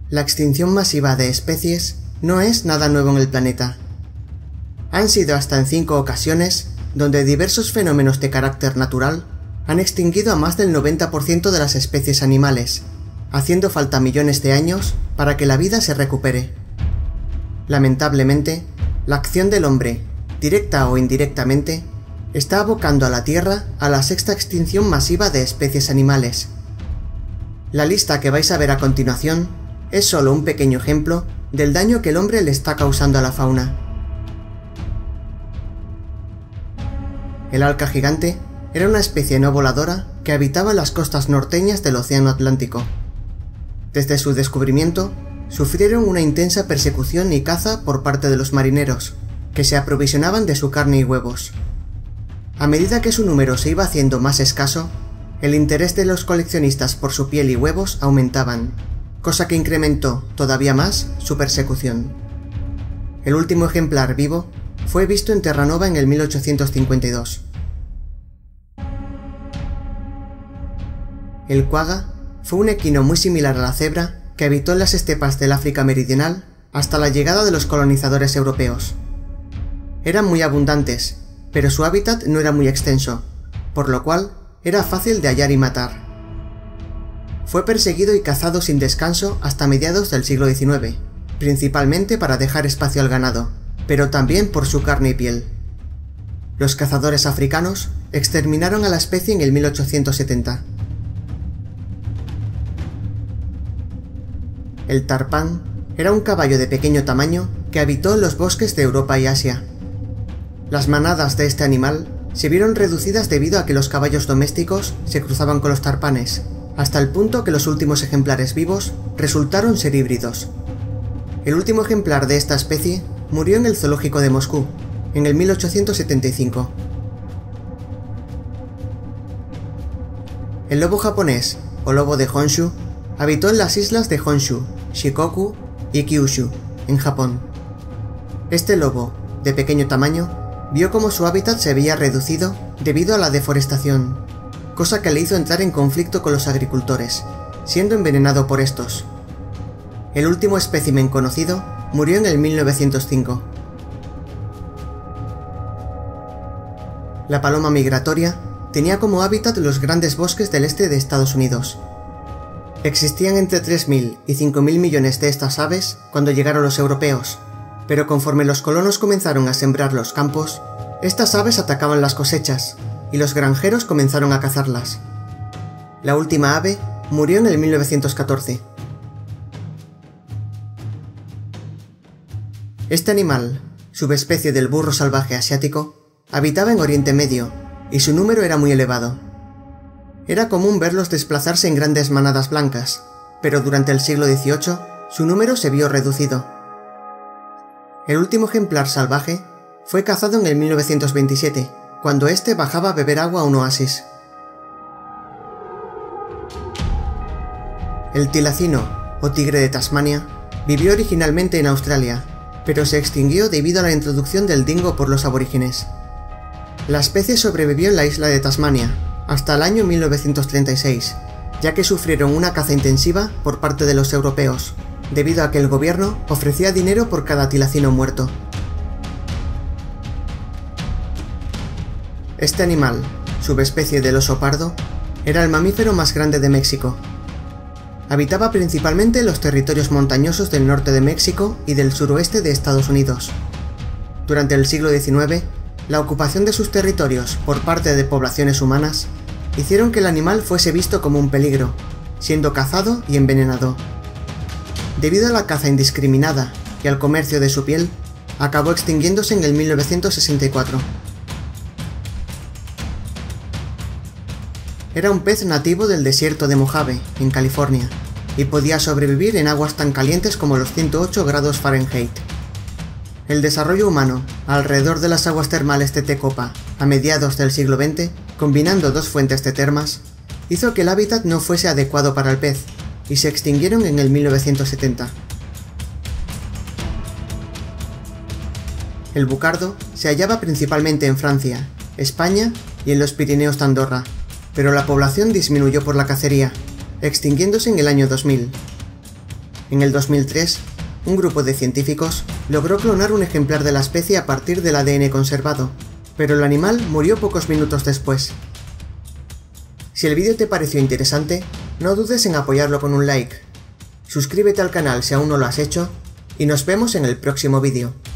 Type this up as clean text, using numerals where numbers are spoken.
La extinción masiva de especies no es nada nuevo en el planeta. Han sido hasta en 5 ocasiones donde diversos fenómenos de carácter natural han extinguido a más del 90% de las especies animales, haciendo falta millones de años para que la vida se recupere. Lamentablemente, la acción del hombre, directa o indirectamente, está abocando a la Tierra a la 6ª extinción masiva de especies animales. La lista que vais a ver a continuación es solo un pequeño ejemplo del daño que el hombre le está causando a la fauna. El alca gigante era una especie no voladora que habitaba en las costas norteñas del Océano Atlántico. Desde su descubrimiento, sufrieron una intensa persecución y caza por parte de los marineros, que se aprovisionaban de su carne y huevos. A medida que su número se iba haciendo más escaso, el interés de los coleccionistas por su piel y huevos aumentaban, cosa que incrementó todavía más su persecución. El último ejemplar vivo fue visto en Terranova en el 1852. El quagga fue un equino muy similar a la cebra que habitó en las estepas del África meridional hasta la llegada de los colonizadores europeos. Eran muy abundantes, pero su hábitat no era muy extenso, por lo cual era fácil de hallar y matar. Fue perseguido y cazado sin descanso hasta mediados del siglo XIX, principalmente para dejar espacio al ganado, pero también por su carne y piel. Los cazadores africanos exterminaron a la especie en el 1870. El tarpán era un caballo de pequeño tamaño que habitó en los bosques de Europa y Asia. Las manadas de este animal se vieron reducidas debido a que los caballos domésticos se cruzaban con los tarpanes, hasta el punto que los últimos ejemplares vivos resultaron ser híbridos. El último ejemplar de esta especie murió en el zoológico de Moscú, en el 1875. El lobo japonés, o lobo de Honshu, habitó en las islas de Honshu, Shikoku y Kyushu, en Japón. Este lobo, de pequeño tamaño, vio cómo su hábitat se veía reducido debido a la deforestación, cosa que le hizo entrar en conflicto con los agricultores, siendo envenenado por estos. El último espécimen conocido murió en el 1905. La paloma migratoria tenía como hábitat los grandes bosques del este de Estados Unidos. Existían entre 3.000 y 5.000 millones de estas aves cuando llegaron los europeos, pero conforme los colonos comenzaron a sembrar los campos, estas aves atacaban las cosechas, y los granjeros comenzaron a cazarlas. La última ave murió en el 1914. Este animal, subespecie del burro salvaje asiático, habitaba en Oriente Medio, y su número era muy elevado. Era común verlos desplazarse en grandes manadas blancas, pero durante el siglo XVIII su número se vio reducido. El último ejemplar salvaje fue cazado en el 1927, cuando este bajaba a beber agua a un oasis. El tilacino, o tigre de Tasmania, vivió originalmente en Australia, pero se extinguió debido a la introducción del dingo por los aborígenes. La especie sobrevivió en la isla de Tasmania hasta el año 1936, ya que sufrieron una caza intensiva por parte de los europeos, debido a que el gobierno ofrecía dinero por cada tilacino muerto. Este animal, subespecie del oso pardo, era el mamífero más grande de México. Habitaba principalmente en los territorios montañosos del norte de México y del suroeste de Estados Unidos. Durante el siglo XIX, la ocupación de sus territorios por parte de poblaciones humanas hicieron que el animal fuese visto como un peligro, siendo cazado y envenenado. Debido a la caza indiscriminada y al comercio de su piel, acabó extinguiéndose en el 1964. Era un pez nativo del desierto de Mojave, en California, y podía sobrevivir en aguas tan calientes como los 108 grados Fahrenheit. El desarrollo humano, alrededor de las aguas termales de Tecopa, a mediados del siglo XX, combinando dos fuentes de termas, hizo que el hábitat no fuese adecuado para el pez, y se extinguieron en el 1970. El bucardo se hallaba principalmente en Francia, España y en los Pirineos de Andorra, pero la población disminuyó por la cacería, extinguiéndose en el año 2000. En el 2003, un grupo de científicos logró clonar un ejemplar de la especie a partir del ADN conservado, pero el animal murió pocos minutos después. Si el vídeo te pareció interesante, no dudes en apoyarlo con un like. Suscríbete al canal si aún no lo has hecho, y nos vemos en el próximo vídeo.